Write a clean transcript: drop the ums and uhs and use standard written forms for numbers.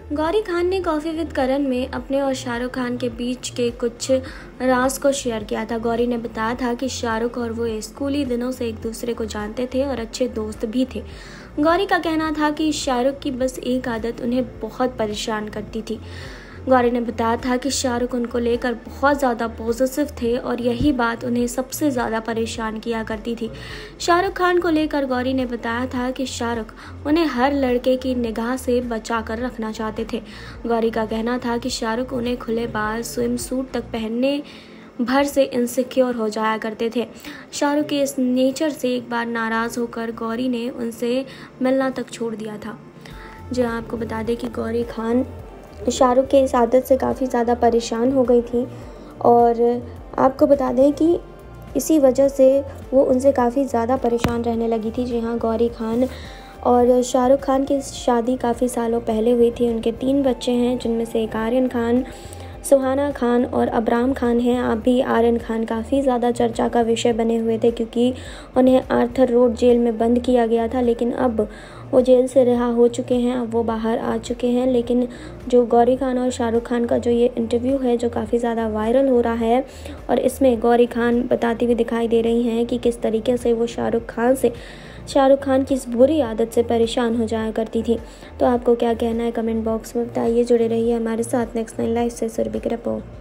गौरी खान ने coffee with करण में अपने और शाहरुख खान के बीच के कुछ राज को शेयर किया था। गौरी ने बताया था कि शाहरुख और वो स्कूली दिनों से एक दूसरे को जानते थे और अच्छे दोस्त भी थे। गौरी का कहना था कि शाहरुख की बस एक आदत उन्हें बहुत परेशान करती थी। गौरी ने बताया था कि शाहरुख उनको लेकर बहुत ज़्यादा पॉजिटिव थे और यही बात उन्हें सबसे ज़्यादा परेशान किया करती थी। शाहरुख खान को लेकर गौरी ने बताया था कि शाहरुख उन्हें हर लड़के की निगाह से बचा कर रखना चाहते थे। गौरी का कहना था कि शाहरुख उन्हें खुले बाल स्विम सूट तक पहनने भर से इनसिक्योर हो जाया करते थे। शाहरुख के इस नेचर से एक बार नाराज़ होकर गौरी ने उनसे मिलना तक छोड़ दिया था। जी हाँ, आपको बता दें कि गौरी खान शाहरुख के इस आदत से काफ़ी ज़्यादा परेशान हो गई थी और आपको बता दें कि इसी वजह से वो उनसे काफ़ी ज़्यादा परेशान रहने लगी थी। जी हाँ, गौरी खान और शाहरुख खान की शादी काफ़ी सालों पहले हुई थी। उनके 3 बच्चे हैं, जिनमें से एक आर्यन खान, सुहाना खान और अबराम खान हैं। अब भी आर्यन खान काफ़ी ज़्यादा चर्चा का विषय बने हुए थे क्योंकि उन्हें आर्थर रोड जेल में बंद किया गया था, लेकिन अब वो जेल से रिहा हो चुके हैं, अब वो बाहर आ चुके हैं। लेकिन जो गौरी खान और शाहरुख खान का जो ये इंटरव्यू है जो काफ़ी ज़्यादा वायरल हो रहा है और इसमें गौरी खान बताती हुई दिखाई दे रही हैं कि किस तरीके से वो शाहरुख खान की इस बुरी आदत से परेशान हो जाया करती थी। तो आपको क्या कहना है कमेंट बॉक्स में बताइए। जुड़े रहिए हमारे साथ नेक्स्ट 9 लाइव से सुरभि की रिपोर्ट।